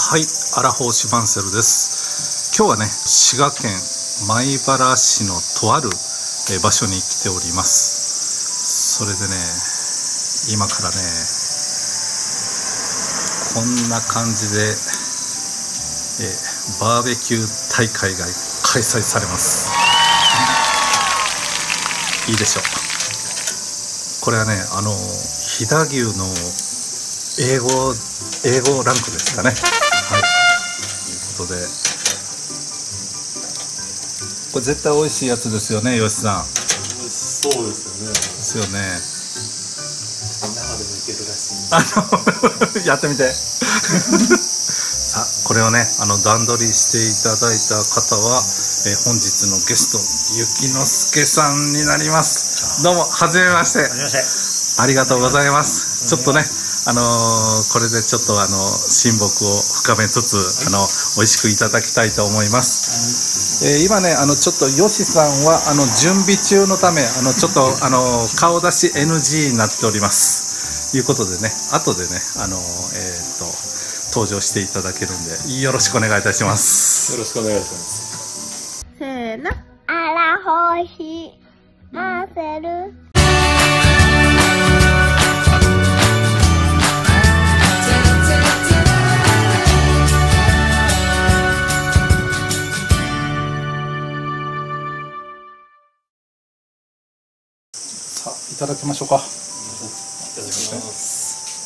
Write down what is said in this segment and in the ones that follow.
はい、アラフォーシュバンセルです。今日はね、滋賀県米原市のとある場所に来ております。それでね、今からね、こんな感じでバーベキュー大会が開催されます。いいでしょう。これはね、飛騨牛の英語ランクですかね。はい、ということで、これ絶対美味しいやつですよね、吉さん。 美味しそうですよね。 ですよね。 生でもいけるらしい。 やってみて。さあ、これをね、段取りしていただいた方は、本日のゲスト、雪之助さんになります。どうも、はじめまして。ありがとうございます。ちょっとね、これでちょっと親睦を深めつつ、美味しくいただきたいと思います。今ね、ちょっと吉さんは準備中のため、ちょっと顔出し NG になっております。ということでね、後でね、登場していただけるんで、よろしくお願いいたします。 よろしくお願いします。 せーの、アラフォーシマンセル。 さあ、いただきましょうか。 いただきます。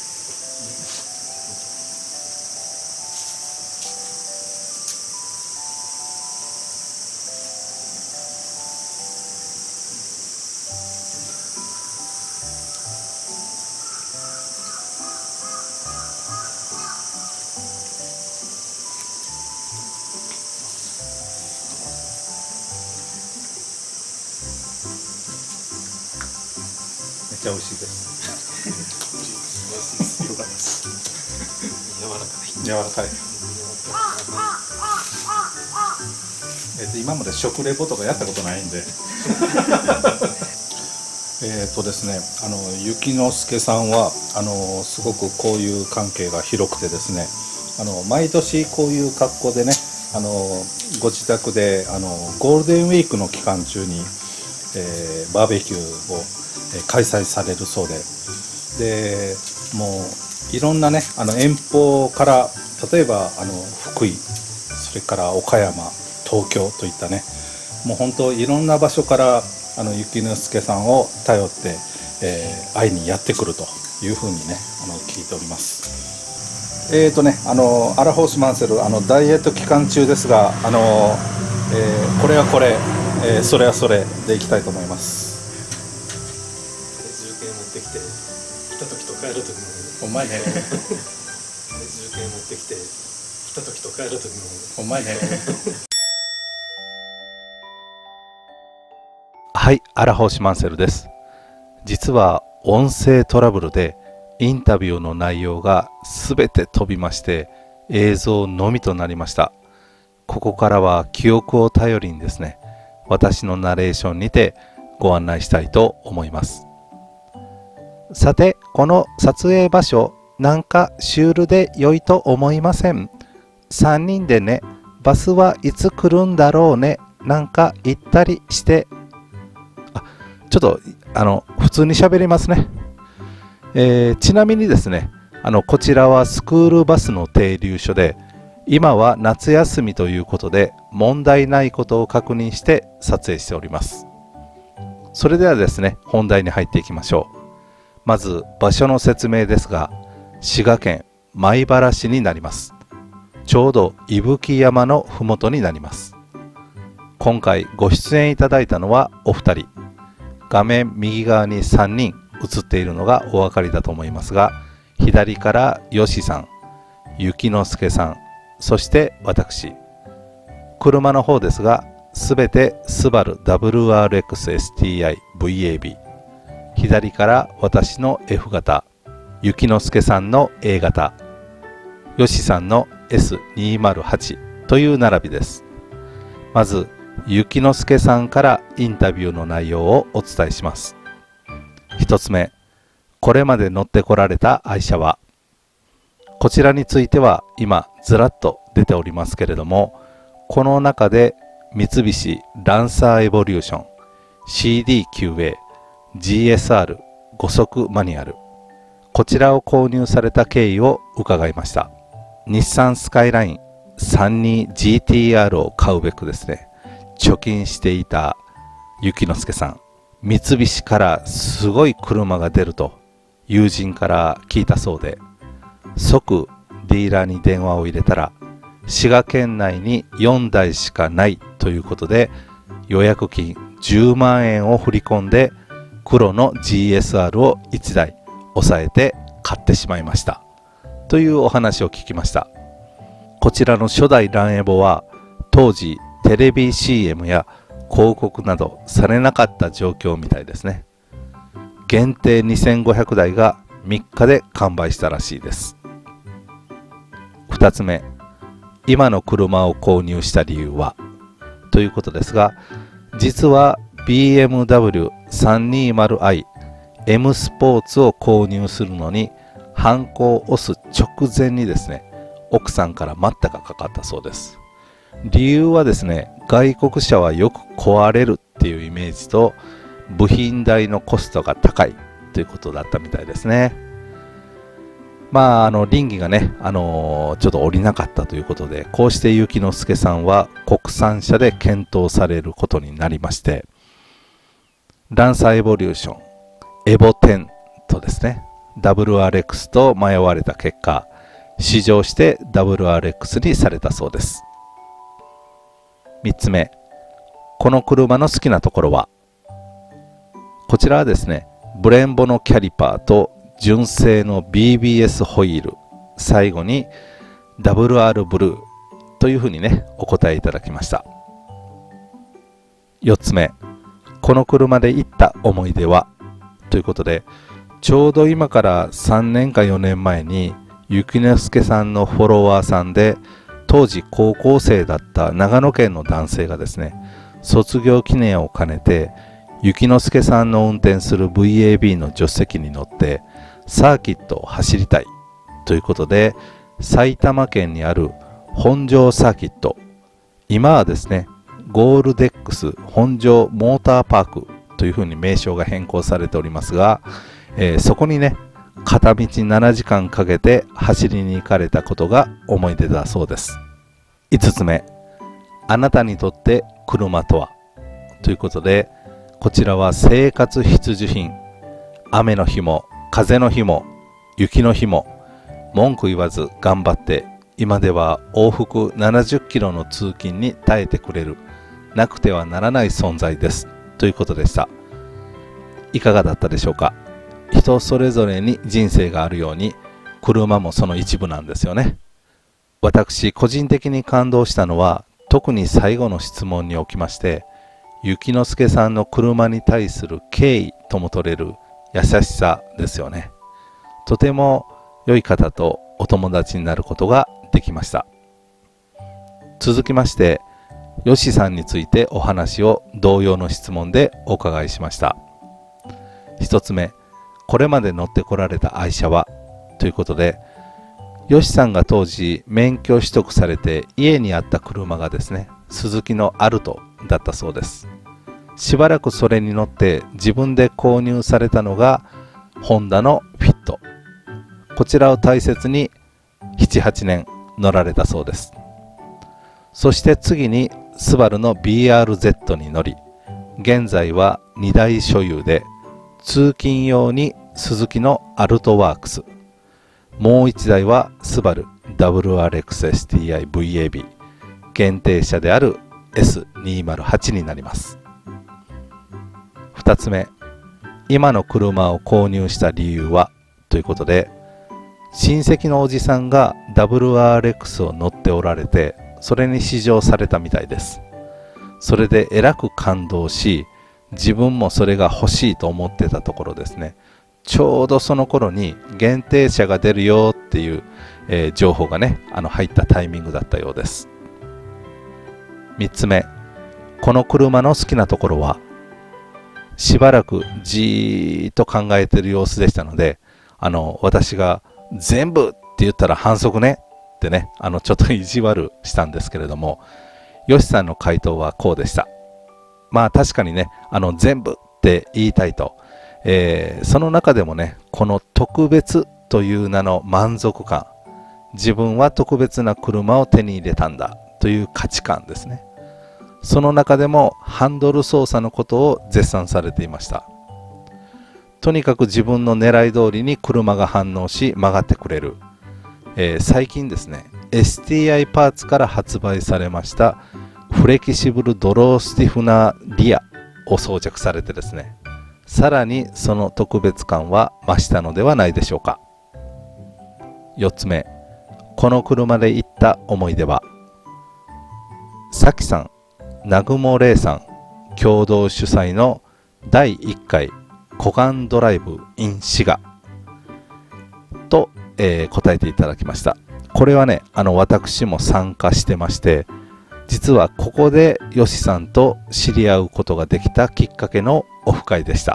めっちゃ美味しいです。 よかったです。柔らかい。 今まで食レポとかやったことないんで。ですね、雪之助さんはすごくこういう関係が広くてですね、毎年こういう格好でね、ご自宅でゴールデンウィークの期間中に、バーベキューを開催されるそうで、もういろんなね、遠方から、例えば福井、それから岡山、東京といったね、もう本当いろんな場所から雪之助さんを頼って、会いにやってくるというふうにね、聞いております。アラフォーシュマンセルダイエット期間中ですが、これはこれ、それはそれでいきたいと思います。 重計持ってきて来た時と帰る時も。 お前ね。 重計持ってきて来た時と帰る時も。 お前ね。 はい、アラフォーシュマンセルです。実は音声トラブルでインタビューの内容がすべて飛びまして、映像のみとなりました。ここからは記憶を頼りにですね、私のナレーションにてご案内したいと思います。さて、この撮影場所、なんかシュールで良いと思いません。3人でね、バスはいつ来るんだろうね、なんか言ったりして、ちょっと普通に喋りますね。ちなみにですね、こちらはスクールバスの停留所で、今は夏休みということで問題ないことを確認して撮影しております。それではですね、本題に入っていきましょう。まず場所の説明ですが、滋賀県米原市になります。ちょうど伊吹山のふもとになります。今回ご出演いただいたのはお二人。画面右側に3人映っているのがお分かりだと思いますが、左から吉さん、雪之助さん、そして私。車の方ですが、すべてスバル WRX-STI VAB。左から私の F 型、雪之助さんの A 型、吉さんの S208 という並びです。まず、雪之助さんからインタビューの内容をお伝えします。一つ目、これまで乗ってこられた愛車は、 こちらについては今ずらっと出ておりますけれども、この中で三菱ランサーエボリューション CD9A GSR 5速マニュアル、こちらを購入された経緯を伺いました。日産スカイライン 32GTR を買うべくですね、貯金していた幸之助さん、三菱からすごい車が出ると友人から聞いたそうで、即ディーラーに電話を入れたら、滋賀県内に4台しかないということで、予約金10万円を振り込んで黒の GSR を1台抑えて買ってしまいましたというお話を聞きました。こちらの初代ランエボは当時テレビ CM や広告などされなかった状況みたいですね。限定2500台が3日で完売したらしいです。2つ目、今の車を購入した理由はということですが、実は BMW320i M スポーツを購入するのにハンコを押す直前にですね、奥さんから待ったがかかったそうです。理由はですね、外国車はよく壊れるっていうイメージと部品代のコストが高いということだったみたいですね。倫理がね、ちょっと降りなかったということで、こうして幸之助さんは国産車で検討されることになりまして、ランサーエボリューション、エボ10とですね、WRX と迷われた結果、試乗して WRX にされたそうです。3つ目、この車の好きなところは、こちらはですね、ブレンボのキャリパーと純正の BBS ホイール、最後に WR ブルーというふうにね、お答えいただきました。4つ目、この車で行った思い出はということで、ちょうど今から3年か4年前に幸之助さんのフォロワーさんで、当時高校生だった長野県の男性がですね、卒業記念を兼ねて幸之助さんの運転する VAB の助手席に乗ってサーキットを走りたいということで、埼玉県にある本庄サーキット、今はですねゴールデックス本庄モーターパークというふうに名称が変更されておりますが、そこにね片道7時間かけて走りに行かれたことが思い出だそうです。5つ目、あなたにとって車とはということで、こちらは生活必需品、雨の日も風の日も雪の日も文句言わず頑張って今では往復70キロの通勤に耐えてくれるなくてはならない存在ですということでした。いかがだったでしょうか。人それぞれに人生があるように車もその一部なんですよね。私個人的に感動したのは、特に最後の質問におきまして幸之助さんの車に対する敬意とも取れる優しさですよね。とても良い方とお友達になることができました。続きましてよしさんについてお話を同様の質問でお伺いしました。一つ目、これまで乗ってこられた愛車はということで、よしさんが当時免許取得されて家にあった車がですね、スズキのアルトだったそうです。しばらくそれに乗って自分で購入されたのがホンダのフィット、こちらを大切に 7,8 年乗られたそうです。そして次にスバルの BRZ に乗り、現在は2台所有で、通勤用にスズキのアルトワークス、もう1台はスバル WRX-STI VAB 限定車である S208 になります。2つ目、今の車を購入した理由はということで、親戚のおじさんが WRX を乗っておられて、それに試乗されたみたいです。それでえらく感動し、自分もそれが欲しいと思ってたところですね、ちょうどその頃に限定車が出るよっていう、情報がね入ったタイミングだったようです。3つ目、この車の好きなところは、しばらくじーっと考えている様子でしたので、私が全部言ったら反則ねってね、ちょっと意地悪したんですけれども、よしさんの回答はこうでした。まあ確かにね、全部って言いたいと、その中でもね、この特別という名の満足感、自分は特別な車を手に入れたんだという価値観ですね。その中でもハンドル操作のことを絶賛されていました。とにかく自分の狙い通りに車が反応し曲がってくれる。最近ですね、STI パーツから発売されましたフレキシブルドロースティフナーリアを装着されてですね、さらにその特別感は増したのではないでしょうか。4つ目、この車で行った思い出は、さきさん、南雲玲さん共同主催の第1回湖岸ドライブ in 滋賀と、答えていただきました。これはね、私も参加してまして、実はここでよしさんと知り合うことができたきっかけのオフ会でした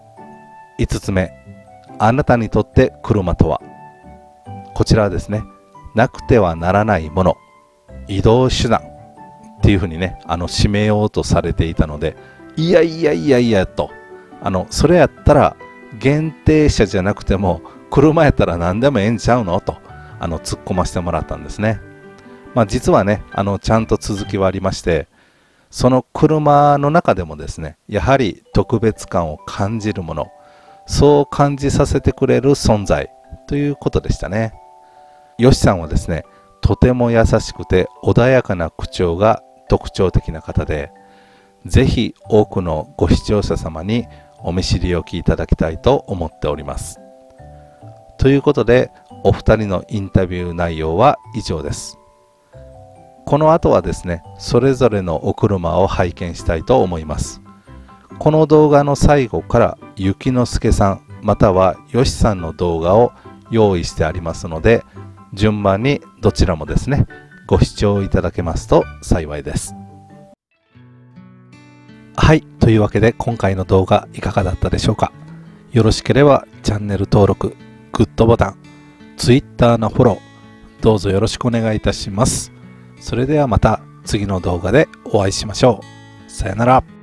。5つ目、あなたにとって車とは。こちらはですね、なくてはならないもの、移動手段っていうふうにね、締めようとされていたので、いやいやいやいやと、それやったら限定車じゃなくても車やったら何でもええんちゃうのと突っ込ませてもらったんですね。まあ実はね、ちゃんと続きはありまして、その車の中でもですね、やはり特別感を感じるもの、そう感じさせてくれる存在ということでしたね。よしさんはですね、とても優しくて穏やかな口調が特徴的な方で、ぜひ多くのご視聴者様にお見知りおきいただきたいと思っております。ということで、お二人のインタビュー内容は以上です。この後はですね、それぞれのお車を拝見したいと思います。この動画の最後からゆきのすけさんまたはよしさんの動画を用意してありますので、順番にどちらもですね、ご視聴いただけますと幸いです。はい、というわけで今回の動画いかがだったでしょうか。よろしければチャンネル登録、グッドボタン、Twitter のフォロー、どうぞよろしくお願いいたします。それではまた次の動画でお会いしましょう。さよなら。